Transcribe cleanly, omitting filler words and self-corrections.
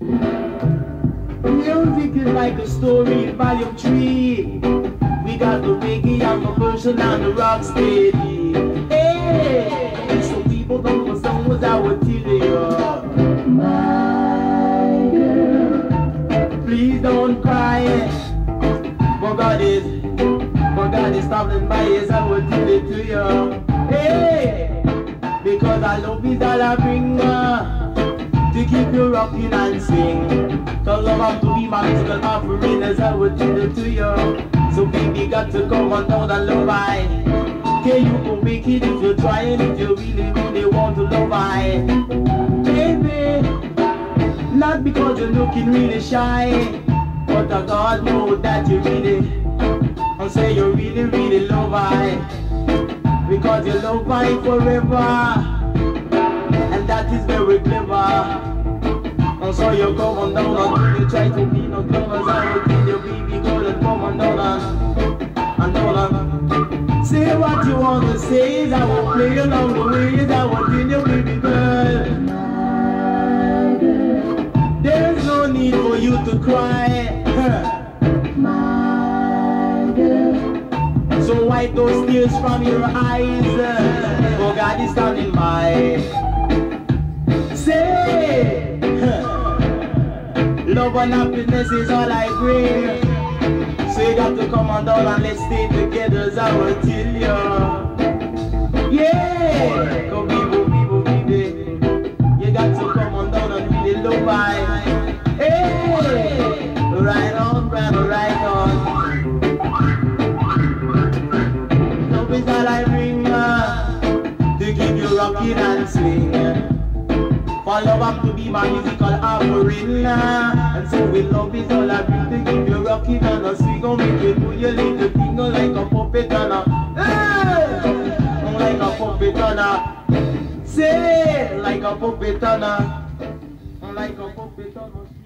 Music is like a story in volume 3. We got the reggae and the version and the rock steady. Hey, so people don't know some was our tell my girl, please don't cry. For God is standing by us, I will tell it to you. Hey, because I love is all I bring to keep you rocking and swing. Cause I want to be my musical offering as I would tell it to you. So baby got to come on down and love I. Can you go make it if you're trying, if you really want to love I. Baby, not because you're looking really shy, but I God know that you really, I say you really love I. Because you love I forever, and that is very clever. And so you come on down and you try to be no clever, I will tell you baby girl and come on down and down and say what you want to say, I will play along the ways, I will tell you baby girl. There's no need for you to cry, my girl. So wipe those tears from your eyes, for God is standing by. Say, love and happiness is all I bring. So you got to come on down and let's stay together as I will tell you. Yeah, go baby. You got to come on down and really love I. Hey, right on. Love is all I bring to keep you rocking and swing. For love I'm to be my musical offering, and so with love is all I bring to keep you rocking and a swing. Gon' make you do your little thing like a puppet on a, hey, like a puppet on a, say like a puppet on a, like a puppet on a.